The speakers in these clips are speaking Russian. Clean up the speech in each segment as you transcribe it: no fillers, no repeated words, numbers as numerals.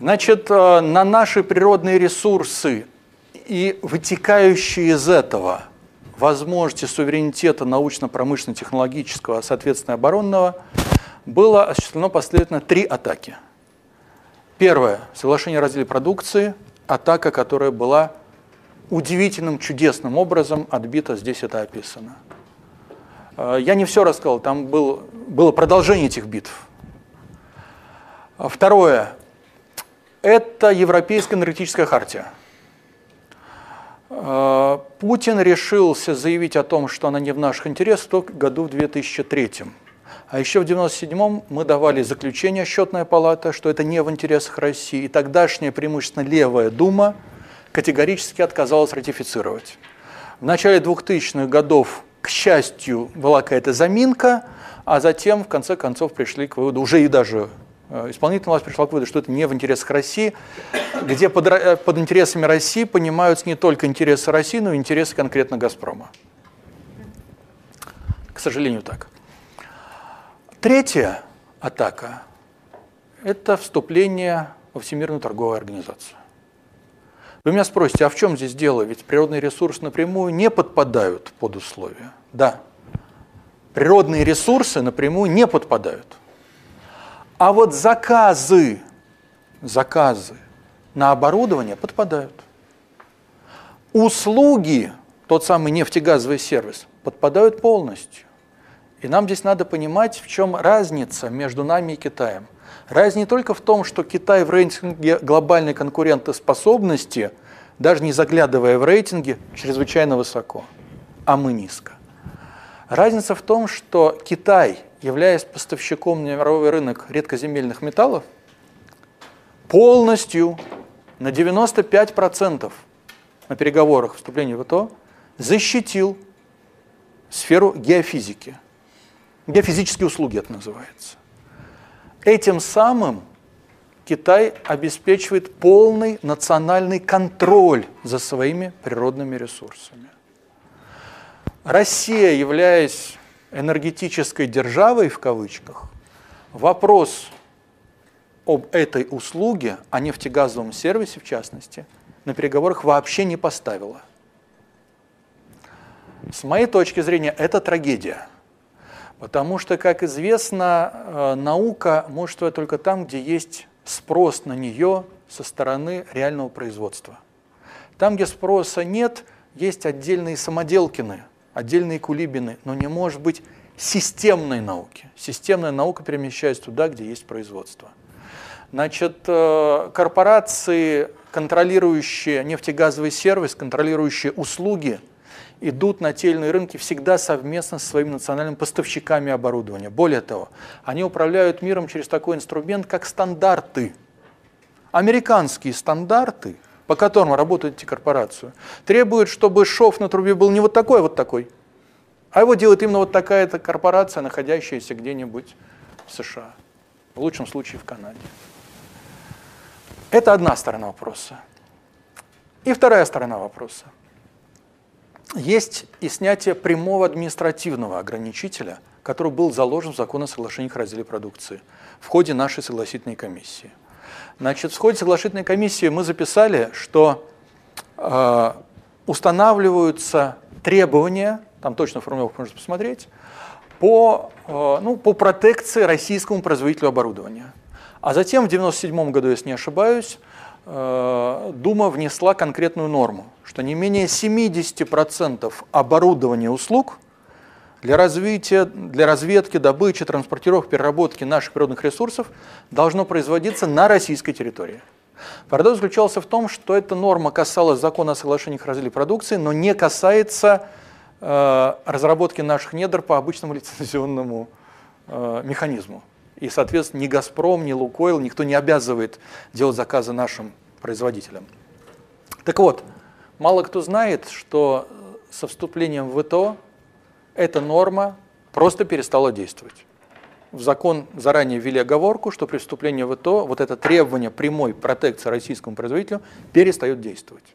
Значит, на наши природные ресурсы и вытекающие из этого возможности суверенитета научно-промышленно-технологического, соответственно, оборонного, было осуществлено последовательно 3 атаки. Первое – соглашение о разделе продукции, атака, которая была удивительным, чудесным образом отбита, здесь это описано. Я не все рассказал, там было продолжение этих битв. Второе – это Европейская энергетическая хартия. Путин решился заявить о том, что она не в наших интересах, только в году в 2003. А еще в 1997 мы давали заключение, Счетная палата, что это не в интересах России. И тогдашняя преимущественно левая Дума категорически отказалась ратифицировать. В начале 2000-х годов, к счастью, была какая-то заминка, а затем, в конце концов, пришли к выводу, уже и даже исполнительная власть пришла к выводу, что это не в интересах России, где под интересами России понимаются не только интересы России, но и интересы конкретно «Газпрома». К сожалению, так. Третья атака – это вступление во Всемирную торговую организацию. Вы меня спросите, а в чем здесь дело? Ведь природные ресурсы напрямую не подпадают под условия. Да, природные ресурсы напрямую не подпадают. А вот заказы на оборудование подпадают. Услуги, тот самый нефтегазовый сервис, подпадают полностью. И нам здесь надо понимать, в чем разница между нами и Китаем. Разница не только в том, что Китай в рейтинге глобальной конкурентоспособности, даже не заглядывая в рейтинги, чрезвычайно высоко, а мы низко. Разница в том, что Китай, являясь поставщиком на мировой рынок редкоземельных металлов, полностью на 95% на переговорах вступления в ВТО защитил сферу геофизики. Геофизические услуги это называется. Этим самым Китай обеспечивает полный национальный контроль за своими природными ресурсами. Россия, являясь энергетической державой, в кавычках, вопрос об этой услуге, о нефтегазовом сервисе в частности, на переговорах вообще не поставила. С моей точки зрения, это трагедия. Потому что, как известно, наука может существовать только там, где есть спрос на нее со стороны реального производства. Там, где спроса нет, есть отдельные самоделкины, отдельные кулибины, но не может быть системной науки. Системная наука перемещается туда, где есть производство. Значит, корпорации, контролирующие нефтегазовый сервис, контролирующие услуги, идут на те или иные рынки всегда совместно со своими национальными поставщиками оборудования. Более того, они управляют миром через такой инструмент, как стандарты. Американские стандарты, по которым работают эти корпорации, требуют, чтобы шов на трубе был не вот такой, а вот такой. А его делает именно вот такая-то корпорация, находящаяся где-нибудь в США. В лучшем случае в Канаде. Это одна сторона вопроса. И вторая сторона вопроса. Есть и снятие прямого административного ограничителя, который был заложен в закон о соглашениях о разделе продукции в ходе нашей согласительной комиссии. Значит, в ходе согласительной комиссии мы записали, что устанавливаются требования, там точно формулировку можно посмотреть, по протекции российскому производителю оборудования. А затем в 1997 году, если не ошибаюсь, Дума внесла конкретную норму, что не менее 70% оборудования услуг для развития, для разведки, добычи, транспортировки, переработки наших природных ресурсов должно производиться на российской территории. Парадокс заключался в том, что эта норма касалась закона о соглашениях о разделе продукции, но не касается разработки наших недр по обычному лицензионному механизму. И, соответственно, ни «Газпром», ни «Лукойл», никто не обязывает делать заказы нашим производителям. Так вот, мало кто знает, что со вступлением в ВТО эта норма просто перестала действовать. В закон заранее ввели оговорку, что при вступлении в ВТО вот это требование прямой протекции российскому производителю перестает действовать.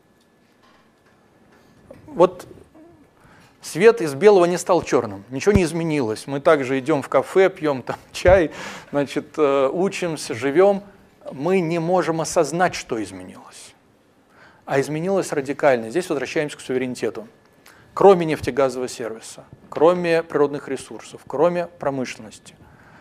Вот свет из белого не стал черным, ничего не изменилось. Мы также идем в кафе, пьем там чай, значит, учимся, живем. мы не можем осознать, что изменилось. А изменилось радикально. Здесь возвращаемся к суверенитету. Кроме нефтегазового сервиса, кроме природных ресурсов, кроме промышленности,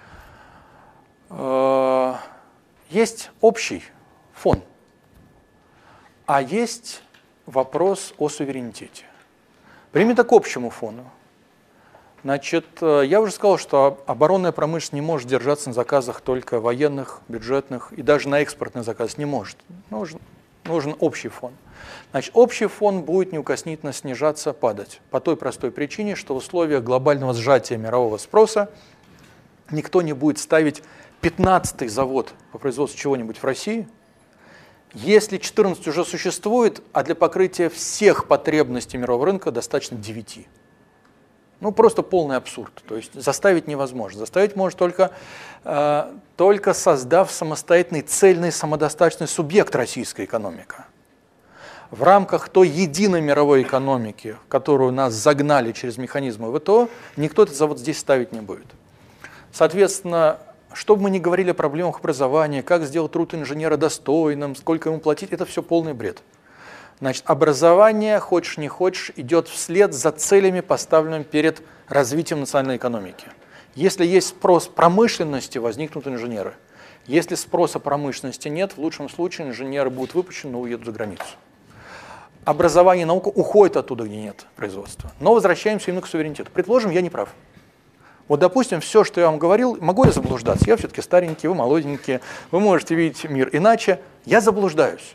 есть общий фон, а есть вопрос о суверенитете. Примем к общему фону. Значит, я уже сказал, что оборонная промышленность не может держаться на заказах только военных, бюджетных и даже на экспортных заказах не может. Нужен общий фон. Значит, общий фон будет неукоснительно снижаться, падать. По той простой причине, что в условиях глобального сжатия мирового спроса никто не будет ставить 15-й завод по производству чего-нибудь в России, если 14 уже существует, а для покрытия всех потребностей мирового рынка достаточно 9. Ну, просто полный абсурд. То есть заставить невозможно. Заставить может только создав самостоятельный, цельный, самодостаточный субъект российской экономики. В рамках той единой мировой экономики, в которую нас загнали через механизмы ВТО, никто этот завод здесь ставить не будет. Соответственно, что бы мы ни говорили о проблемах образования, как сделать труд инженера достойным, сколько ему платить, это все полный бред. Значит, образование, хочешь не хочешь, идет вслед за целями, поставленными перед развитием национальной экономики. Если есть спрос промышленности, возникнут инженеры. Если спроса промышленности нет, в лучшем случае инженеры будут выпущены, но уедут за границу. Образование и наука уходят оттуда, где нет производства. Но возвращаемся именно к суверенитету. Предположим, я не прав. Вот, допустим, все, что я вам говорил, могу я заблуждаться? Я все-таки старенький, вы молоденькие, вы можете видеть мир иначе. Я заблуждаюсь.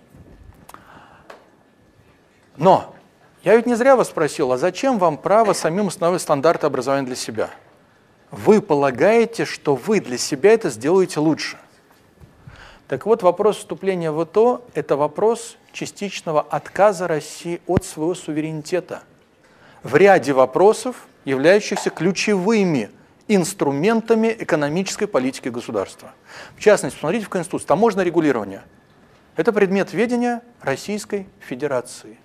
Но я ведь не зря вас спросил, а зачем вам право самим устанавливать стандарты образования для себя? Вы полагаете, что вы для себя это сделаете лучше. Так вот, вопрос вступления в ВТО – это вопрос частичного отказа России от своего суверенитета в ряде вопросов, являющихся ключевыми инструментами экономической политики государства. В частности, посмотрите в Конституции, таможенное регулирование – это предмет ведения Российской Федерации.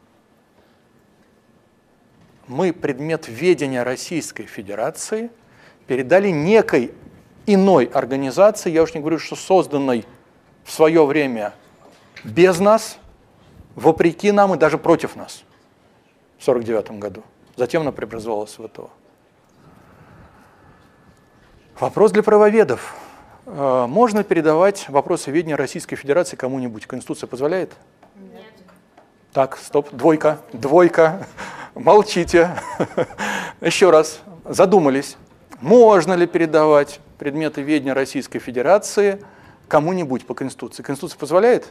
Мы предмет ведения Российской Федерации передали некой иной организации, я уж не говорю, что созданной в свое время без нас, вопреки нам и даже против нас в 1949 году. Затем она преобразовалась в ВТО. Вопрос для правоведов. Можно передавать вопросы ведения Российской Федерации кому-нибудь? Конституция позволяет? Нет. Так, стоп, двойка. Молчите. Еще раз, задумались. Можно ли передавать предметы ведения Российской Федерации кому-нибудь по Конституции? Конституция позволяет?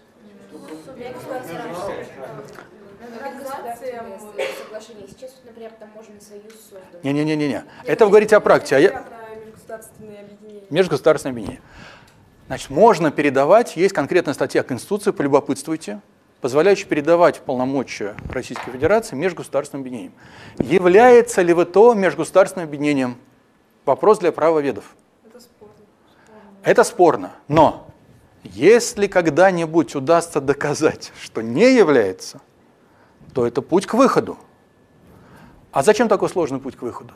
Сейчас, например, таможенный союз создан. Не. Это вы говорите о практике. Межгосударственные объединения. Межгосударственное объединение. Значит, можно передавать, есть конкретная статья Конституции, полюбопытствуйте, позволяющая передавать полномочия Российской Федерации межгосударственным объединениям. Является ли ВТО межгосударственным объединением? Вопрос для правоведов. Это спорно. Это спорно. Но если когда-нибудь удастся доказать, что не является, то это путь к выходу. А зачем такой сложный путь к выходу?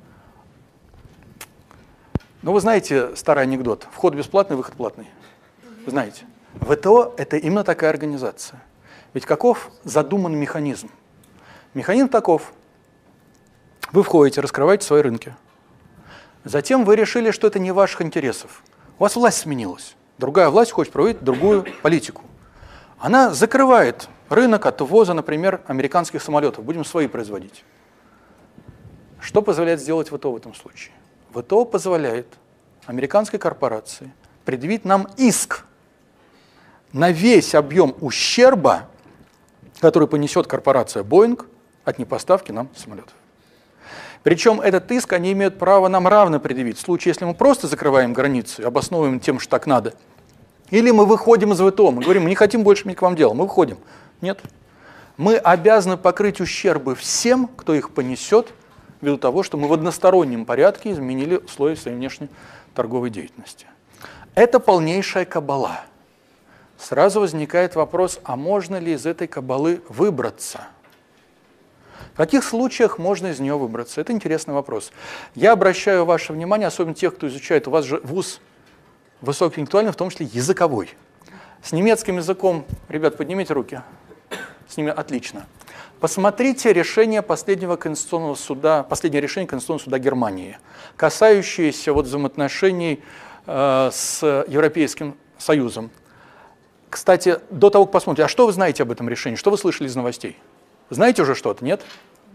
Ну, вы знаете старый анекдот. Вход бесплатный, выход платный. Вы знаете. ВТО – это именно такая организация. Ведь каков задуман механизм? Механизм таков. Вы входите, раскрываете свои рынки. Затем вы решили, что это не ваших интересов. У вас власть сменилась. Другая власть хочет проводить другую политику. Она закрывает рынок от ввоза, например, американских самолетов. Будем свои производить. Что позволяет сделать ВТО в этом случае? ВТО позволяет американской корпорации предъявить нам иск на весь объем ущерба, который понесет корпорация Boeing от непоставки нам самолетов. Причем этот иск они имеют право нам равно предъявить. В случае, если мы просто закрываем границы, обосновываем тем, что так надо, или мы выходим из ВТО, мы говорим, мы не хотим больше иметь к вам дела, мы выходим. Нет. Мы обязаны покрыть ущербы всем, кто их понесет, ввиду того, что мы в одностороннем порядке изменили условия своей внешней торговой деятельности. Это полнейшая кабала. Сразу возникает вопрос, а можно ли из этой кабалы выбраться? В каких случаях можно из нее выбраться? Это интересный вопрос. Я обращаю ваше внимание, особенно тех, кто изучает, у вас же вуз высокоинтеллектуальный, в том числе языковой. С немецким языком, ребят, поднимите руки. С ними отлично. Посмотрите решение последнего Конституционного суда, последнее решение Конституционного суда Германии, касающееся вот взаимоотношений с Европейским Союзом. Кстати, до того, как посмотрите, а что вы знаете об этом решении? Что вы слышали из новостей? Знаете уже что-то, нет?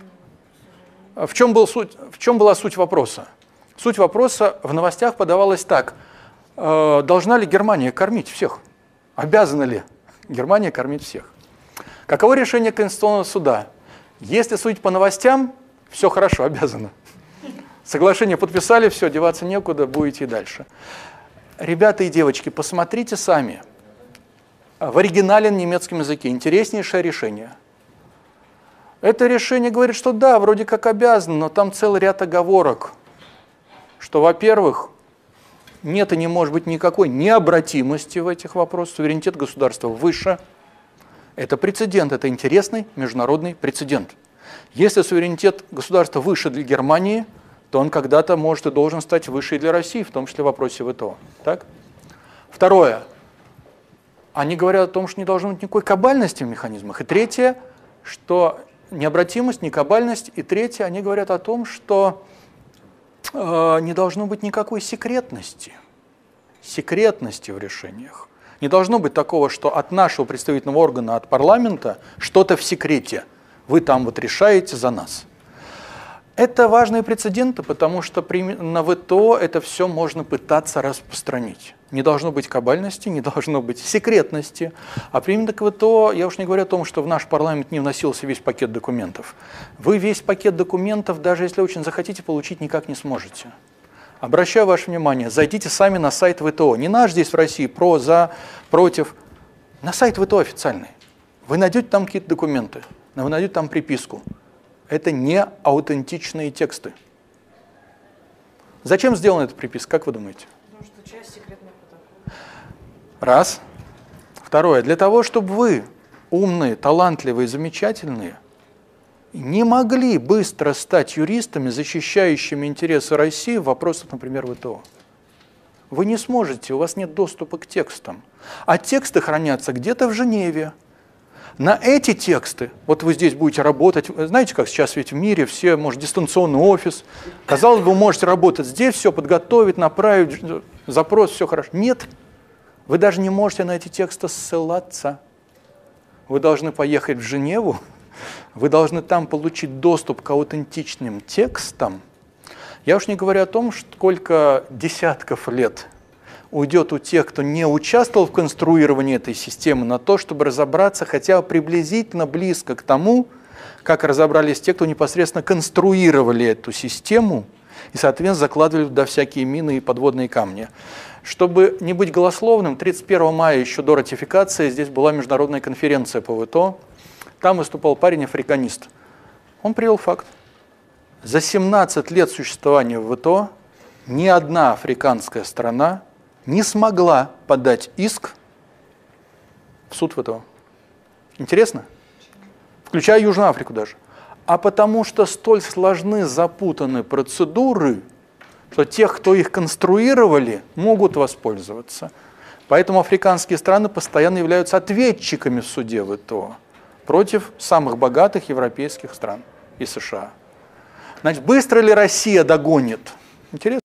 В чем была суть вопроса? Суть вопроса в новостях подавалась так. Должна ли Германия кормить всех? Обязана ли Германия кормить всех? Каково решение Конституционного суда? Если судить по новостям, все хорошо, обязано. Соглашение подписали, все, деваться некуда, будете и дальше. Ребята и девочки, посмотрите сами. В оригинале на немецком языке интереснейшее решение. Это решение говорит, что да, вроде как обязано, но там целый ряд оговорок. Что, во-первых, нет и не может быть никакой необратимости в этих вопросах. Суверенитет государства выше. Это прецедент, это интересный международный прецедент. Если суверенитет государства выше для Германии, то он когда-то может и должен стать выше и для России, в том числе в вопросе ВТО. Так? Второе. Они говорят о том, что не должно быть никакой кабальности в механизмах. И третье, что необратимость, не кабальность. И третье, они говорят о том, что не должно быть никакой секретности. Секретности в решениях. Не должно быть такого, что от нашего представительного органа, от парламента, что-то в секрете. Вы там вот решаете за нас. Это важные прецеденты, потому что на ВТО это все можно пытаться распространить. Не должно быть кабальности, не должно быть секретности. А именно к ВТО, я уж не говорю о том, что в наш парламент не вносился весь пакет документов. Вы весь пакет документов, даже если очень захотите, получить никак не сможете. Обращаю ваше внимание, зайдите сами на сайт ВТО. Не наш здесь в России, про, за, против. На сайт ВТО официальный. Вы найдете там какие-то документы, вы найдете там приписку. Это не аутентичные тексты. Зачем сделана эта приписка, как вы думаете? Потому что часть секретных протоколов. Раз. Второе. Для того, чтобы вы, умные, талантливые, замечательные, не могли быстро стать юристами, защищающими интересы России в вопросах, например, ВТО. Вы не сможете, у вас нет доступа к текстам. А тексты хранятся где-то в Женеве. На эти тексты, вот вы здесь будете работать, знаете, как сейчас ведь в мире все, может, дистанционный офис, казалось бы, вы можете работать здесь, все подготовить, направить, запрос, все хорошо. Нет, вы даже не можете на эти тексты ссылаться. Вы должны поехать в Женеву, вы должны там получить доступ к аутентичным текстам. Я уж не говорю о том, сколько десятков лет уйдет у тех, кто не участвовал в конструировании этой системы, на то, чтобы разобраться хотя бы приблизительно близко к тому, как разобрались те, кто непосредственно конструировали эту систему и, соответственно, закладывали туда всякие мины и подводные камни. Чтобы не быть голословным, 31 мая еще до ратификации здесь была международная конференция по ВТО. Там выступал парень-африканист. Он привел факт. За 17 лет существования ВТО ни одна африканская страна не смогла подать иск в суд ВТО. Интересно? Включая Южную Африку даже. А потому что столь сложны, запутаны процедуры, что тех, кто их конструировали, могут воспользоваться. Поэтому африканские страны постоянно являются ответчиками в суде ВТО против самых богатых европейских стран и США. Значит, быстро ли Россия догонит? Интересно.